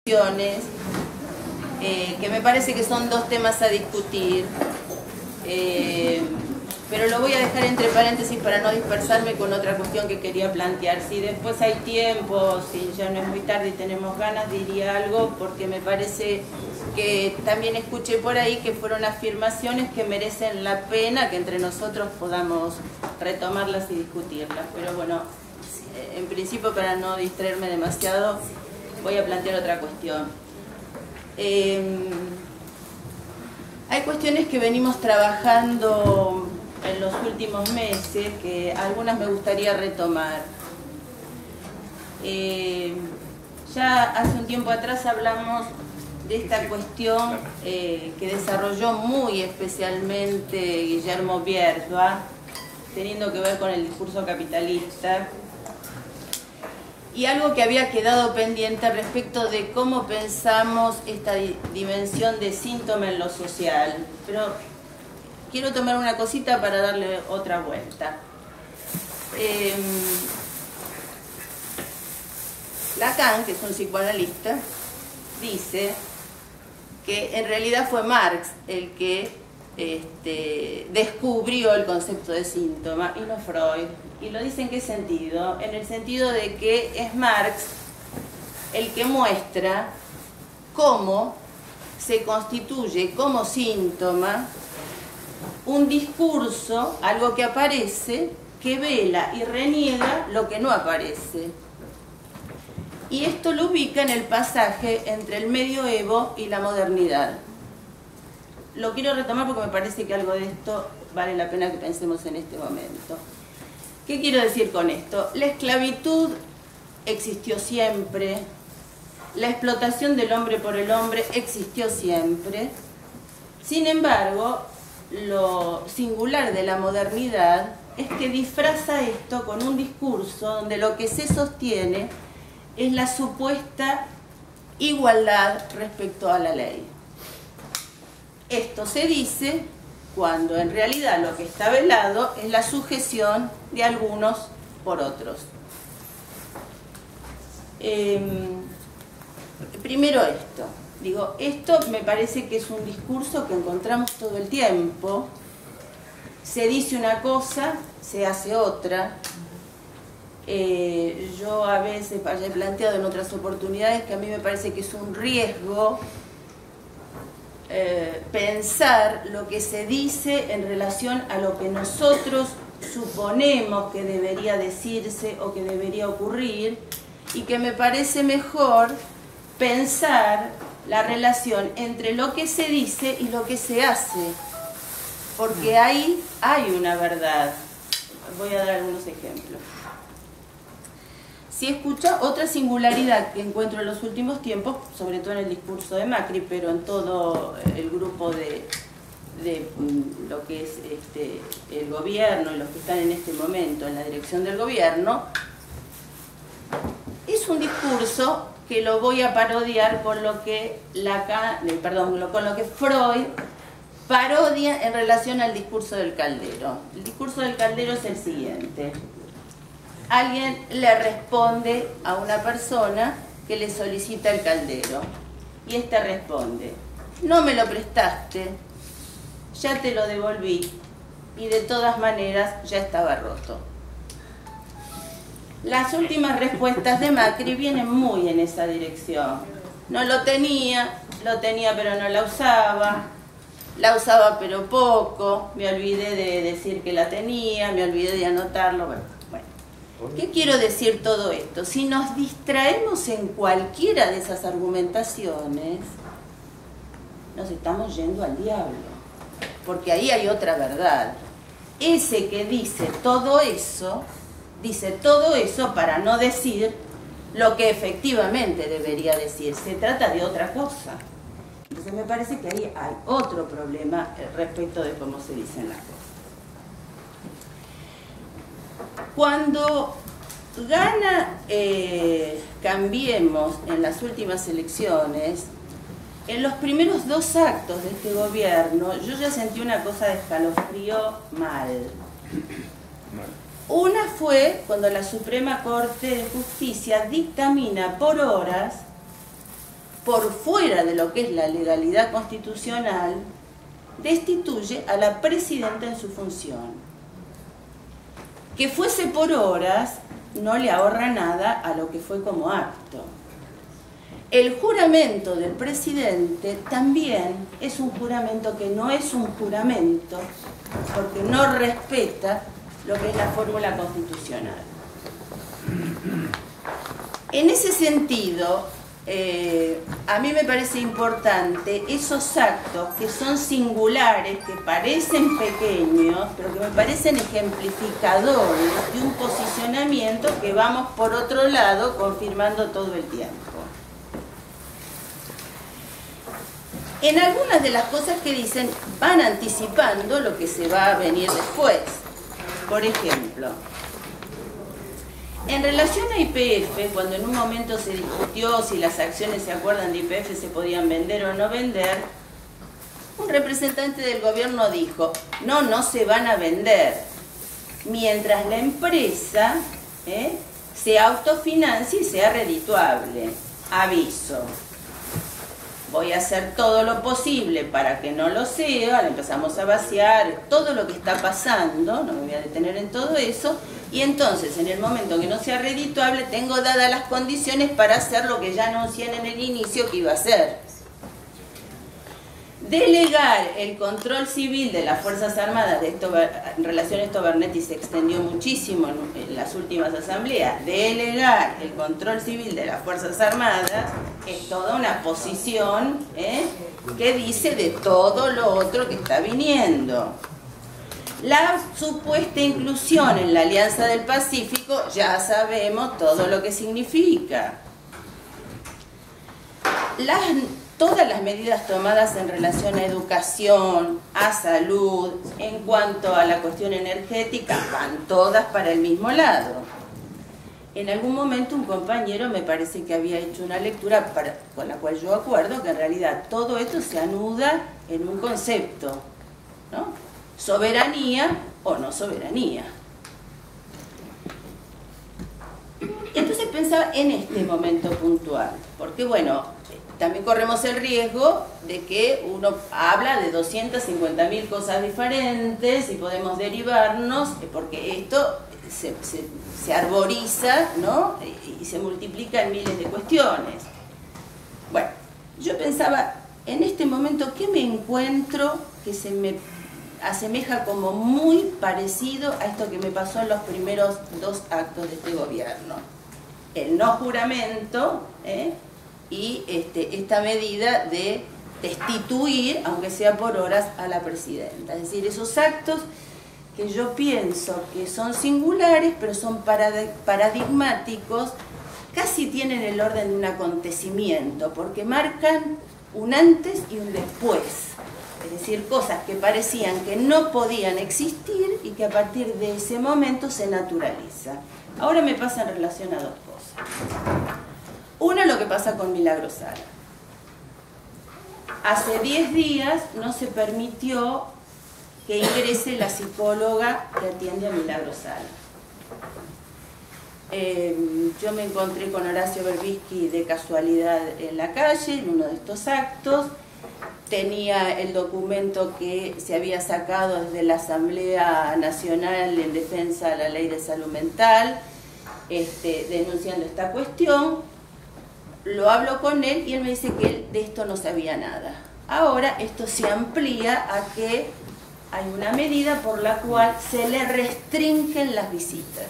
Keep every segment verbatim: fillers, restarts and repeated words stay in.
Eh, que me parece que son dos temas a discutir, eh, pero lo voy a dejar entre paréntesis para no dispersarme con otra cuestión que quería plantear. Si después hay tiempo, si ya no es muy tarde y tenemos ganas, diría algo, porque me parece que también escuché por ahí que fueron afirmaciones que merecen la pena que entre nosotros podamos retomarlas y discutirlas. Pero bueno, en principio, para no distraerme demasiado, voy a plantear otra cuestión. Eh, hay cuestiones que venimos trabajando en los últimos meses, que algunas me gustaría retomar. Eh, ya hace un tiempo atrás hablamos de esta cuestión eh, que desarrolló muy especialmente Guillermo Bierdoa, teniendo que ver con el discurso capitalista, y algo que había quedado pendiente respecto de cómo pensamos esta dimensión de síntoma en lo social. Pero quiero tomar una cosita para darle otra vuelta. Eh, Lacan, que es un psicoanalista, dice que en realidad fue Marx el que este, descubrió el concepto de síntoma y no Freud. ¿Y lo dice en qué sentido? En el sentido de que es Marx el que muestra cómo se constituye como síntoma un discurso, algo que aparece, que vela y reniega lo que no aparece. Y esto lo ubica en el pasaje entre el medioevo y la modernidad. Lo quiero retomar porque me parece que algo de esto vale la pena que pensemos en este momento. ¿Qué quiero decir con esto? La esclavitud existió siempre, la explotación del hombre por el hombre existió siempre. Sin embargo, lo singular de la modernidad es que disfraza esto con un discurso donde lo que se sostiene es la supuesta igualdad respecto a la ley. Esto se dice cuando en realidad lo que está velado es la sujeción de algunos por otros. Eh, primero esto, digo, esto me parece que es un discurso que encontramos todo el tiempo. Se dice una cosa, se hace otra. Eh, yo a veces he planteado en otras oportunidades que a mí me parece que es un riesgo Eh, pensar lo que se dice en relación a lo que nosotros suponemos que debería decirse o que debería ocurrir, y que me parece mejor pensar la relación entre lo que se dice y lo que se hace, porque ahí hay una verdad. Voy a dar algunos ejemplos. Si escucha, otra singularidad que encuentro en los últimos tiempos, sobre todo en el discurso de Macri, pero en todo el grupo de, de lo que es este, el gobierno y los que están en este momento en la dirección del gobierno, es un discurso que lo voy a parodiar con lo que Lacan, perdón, con lo que Freud parodia en relación al discurso del Caldero. El discurso del Caldero es el siguiente. Alguien le responde a una persona que le solicita el caldero, y ésta responde: no me lo prestaste, ya te lo devolví, y de todas maneras ya estaba roto. Las últimas respuestas de Macri vienen muy en esa dirección. No lo tenía, lo tenía pero no la usaba, la usaba pero poco, me olvidé de decir que la tenía, me olvidé de anotarlo. Bueno, ¿qué quiero decir todo esto? Si nos distraemos en cualquiera de esas argumentaciones, nos estamos yendo al diablo, porque ahí hay otra verdad. Ese que dice todo eso, dice todo eso para no decir lo que efectivamente debería decir. Se trata de otra cosa. Entonces me parece que ahí hay otro problema respecto de cómo se dicen las cosas. Cuando gana eh, Cambiemos en las últimas elecciones, en los primeros dos actos de este gobierno, yo ya sentí una cosa de escalofrío mal. Una fue cuando la Suprema Corte de Justicia dictamina por horas por fuera de lo que es la legalidad constitucional, destituye a la presidenta en su función. Que fuese por horas no le ahorra nada a lo que fue como acto. El juramento del presidente también es un juramento que no es un juramento porque no respeta lo que es la fórmula constitucional. En ese sentido, eh, a mí me parece importante esos actos que son singulares, que parecen pequeños, pero que me parecen ejemplificadores de un posicionamiento que vamos por otro lado confirmando todo el tiempo. En algunas de las cosas que dicen van anticipando lo que se va a venir después. Por ejemplo, en relación a Y P F, cuando en un momento se discutió si las acciones, se acuerdan, de Y P F se podían vender o no vender, un representante del gobierno dijo, no, no se van a vender, mientras la empresa ¿eh? se autofinancie y sea redituable. Aviso. Voy a hacer todo lo posible para que no lo sea, le empezamos a vaciar todo lo que está pasando, no me voy a detener en todo eso, y entonces en el momento que no sea redituable tengo dadas las condiciones para hacer lo que ya anuncié en el inicio que iba a hacer. Delegar el control civil de las Fuerzas Armadas, de esto, en relación a esto Bernetti se extendió muchísimo en, en las últimas asambleas, delegar el control civil de las Fuerzas Armadas es toda una posición ¿eh? que dice de todo lo otro que está viniendo. La supuesta inclusión en la Alianza del Pacífico, ya sabemos todo lo que significa. Las Todas las medidas tomadas en relación a educación, a salud, en cuanto a la cuestión energética, van todas para el mismo lado. En algún momento un compañero me parece que había hecho una lectura para, con la cual yo acuerdo que en realidad todo esto se anuda en un concepto, ¿no? Soberanía o no soberanía. Entonces pensaba en este momento puntual, porque bueno, también corremos el riesgo de que uno habla de doscientas cincuenta mil cosas diferentes y podemos derivarnos, porque esto se, se, se arboriza, ¿no? y, y se multiplica en miles de cuestiones. Bueno, yo pensaba, en este momento, ¿qué me encuentro que se me asemeja como muy parecido a esto que me pasó en los primeros dos actos de este gobierno? El no juramento, ¿eh? y este, esta medida de destituir, aunque sea por horas, a la presidenta. Es decir, esos actos que yo pienso que son singulares, pero son paradigmáticos, casi tienen el orden de un acontecimiento, porque marcan un antes y un después. Es decir, cosas que parecían que no podían existir y que a partir de ese momento se naturaliza. Ahora me pasa en relación a dos cosas. Uno, lo que pasa con Milagro Sala. Hace diez días no se permitió que ingrese la psicóloga que atiende a Milagro Sala. Eh, yo me encontré con Horacio Berbisky de casualidad en la calle, en uno de estos actos. Tenía el documento que se había sacado desde la Asamblea Nacional en defensa de la Ley de Salud Mental, este, denunciando esta cuestión. Lo hablo con él y él me dice que él de esto no sabía nada. Ahora esto se amplía a que hay una medida por la cual se le restringen las visitas.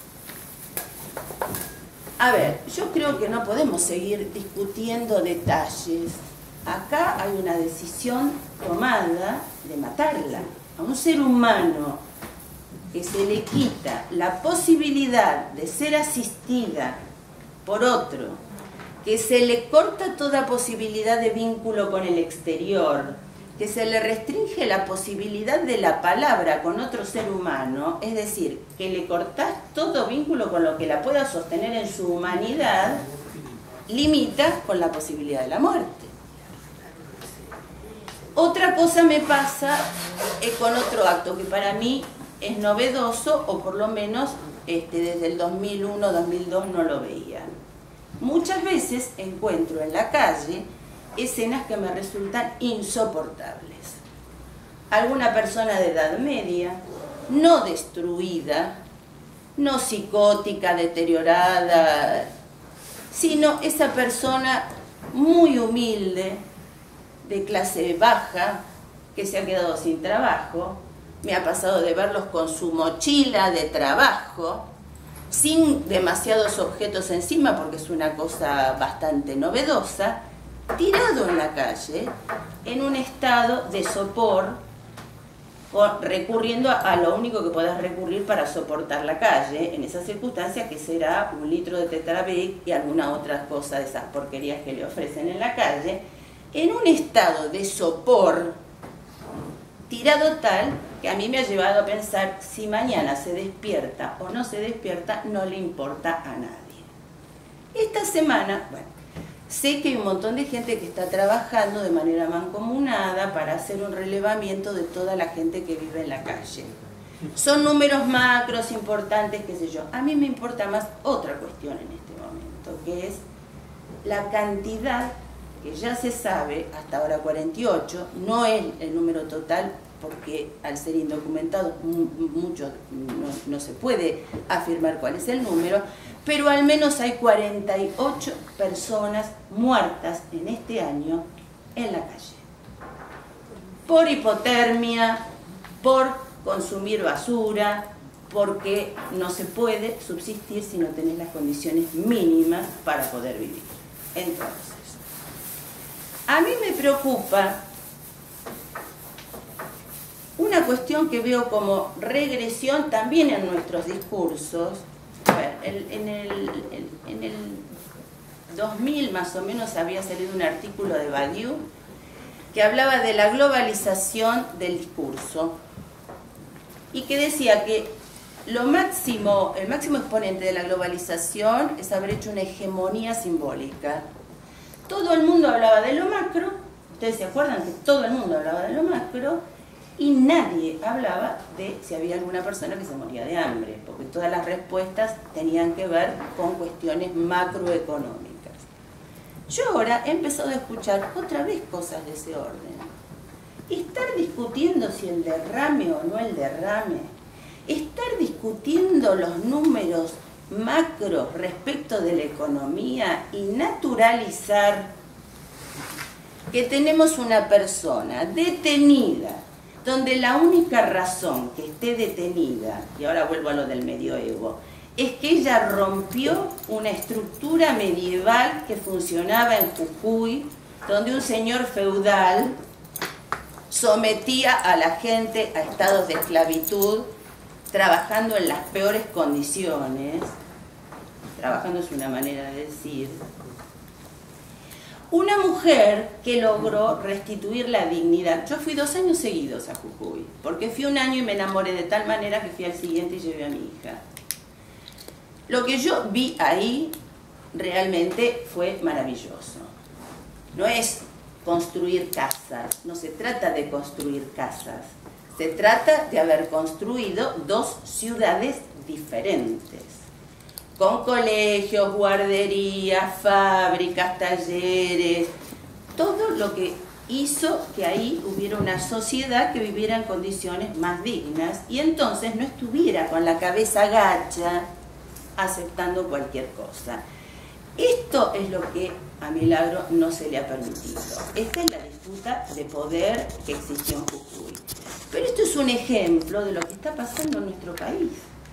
A ver, yo creo que no podemos seguir discutiendo detalles. Acá hay una decisión tomada de matarla. A un ser humano que se le quita la posibilidad de ser asistida por otro, que se le corta toda posibilidad de vínculo con el exterior, que se le restringe la posibilidad de la palabra con otro ser humano, es decir, que le cortás todo vínculo con lo que la pueda sostener en su humanidad, limita con la posibilidad de la muerte. Otra cosa me pasa eh, con otro acto que para mí es novedoso, o por lo menos este, desde el dos mil uno dos mil dos no lo veía. muchas veces encuentro en la calle escenas que me resultan insoportables. Alguna persona de edad media, no destruida, no psicótica, deteriorada, sino esa persona muy humilde, de clase baja, que se ha quedado sin trabajo. Me ha pasado de verlos con su mochila de trabajo, sin demasiados objetos encima, porque es una cosa bastante novedosa, tirado en la calle, en un estado de sopor, recurriendo a lo único que podés recurrir para soportar la calle, en esas circunstancias, que será un litro de Tetrabric y alguna otra cosa de esas porquerías que le ofrecen en la calle, en un estado de sopor, tirado tal que a mí me ha llevado a pensar, si mañana se despierta o no se despierta, no le importa a nadie. Esta semana, bueno, sé que hay un montón de gente que está trabajando de manera mancomunada para hacer un relevamiento de toda la gente que vive en la calle. Son números macros, importantes, qué sé yo. A mí me importa más otra cuestión en este momento, que es la cantidad, que ya se sabe, hasta ahora cuarenta y ocho, no es el número total, porque al ser indocumentados muchos no, no se puede afirmar cuál es el número, pero al menos hay cuarenta y ocho personas muertas en este año en la calle. Por hipotermia, por consumir basura, porque no se puede subsistir si no tenés las condiciones mínimas para poder vivir. Entonces, a mí me preocupa una cuestión que veo como regresión también en nuestros discursos. A ver, el, en, el, el, en el dos mil más o menos había salido un artículo de Badiou que hablaba de la globalización del discurso y que decía que lo máximo, el máximo exponente de la globalización es haber hecho una hegemonía simbólica. Todo el mundo hablaba de lo macro, ustedes se acuerdan que todo el mundo hablaba de lo macro, y nadie hablaba de si había alguna persona que se moría de hambre, porque todas las respuestas tenían que ver con cuestiones macroeconómicas. Yo ahora he empezado a escuchar otra vez cosas de ese orden. Estar discutiendo si el derrame o no el derrame, estar discutiendo los números macros respecto de la economía y naturalizar que tenemos una persona detenida, donde la única razón que esté detenida, y ahora vuelvo a lo del medioevo, es que ella rompió una estructura medieval que funcionaba en Jujuy, donde un señor feudal sometía a la gente a estados de esclavitud, trabajando en las peores condiciones. Trabajando es una manera de decir. Una mujer que logró restituir la dignidad. Yo fui dos años seguidos a Jujuy, porque fui un año y me enamoré de tal manera que fui al siguiente y llevé a mi hija. Lo que yo vi ahí realmente fue maravilloso. No es construir casas, no se trata de construir casas, se trata de haber construido dos ciudades diferentes, con colegios, guarderías, fábricas, talleres, todo lo que hizo que ahí hubiera una sociedad que viviera en condiciones más dignas y entonces no estuviera con la cabeza gacha aceptando cualquier cosa. Esto es lo que a Milagro no se le ha permitido. Esta es la disputa de poder que existió en Jujuy. Pero esto es un ejemplo de lo que está pasando en nuestro país.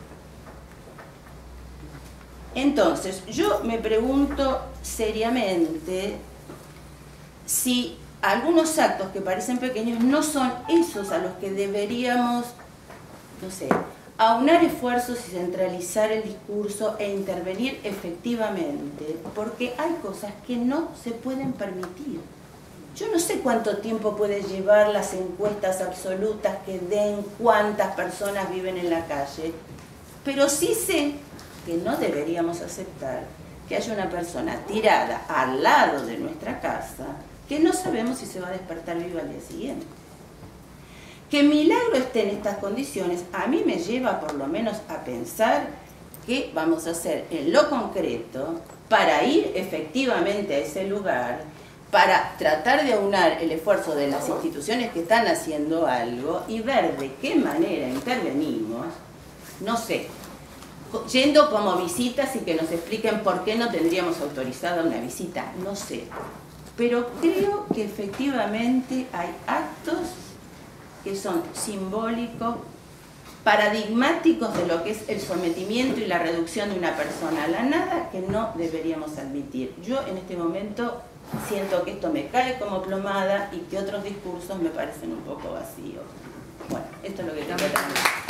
Entonces, yo me pregunto seriamente si algunos actos que parecen pequeños no son esos a los que deberíamos, no sé, aunar esfuerzos y centralizar el discurso e intervenir efectivamente, porque hay cosas que no se pueden permitir. Yo no sé cuánto tiempo puede llevar las encuestas absolutas que den cuántas personas viven en la calle, pero sí sé que no deberíamos aceptar que haya una persona tirada al lado de nuestra casa que no sabemos si se va a despertar viva al día siguiente. Que Milagro esté en estas condiciones a mí me lleva por lo menos a pensar que vamos a hacer en lo concreto para ir efectivamente a ese lugar, para tratar de aunar el esfuerzo de las instituciones que están haciendo algo y ver de qué manera intervenimos, no sé, yendo como visitas y que nos expliquen por qué no tendríamos autorizada una visita, no sé. Pero creo que efectivamente hay actos que son simbólicos, paradigmáticos de lo que es el sometimiento y la reducción de una persona a la nada, que no deberíamos admitir. Yo en este momento siento que esto me cae como plomada y que otros discursos me parecen un poco vacíos. Bueno, esto es lo que tengo que decir.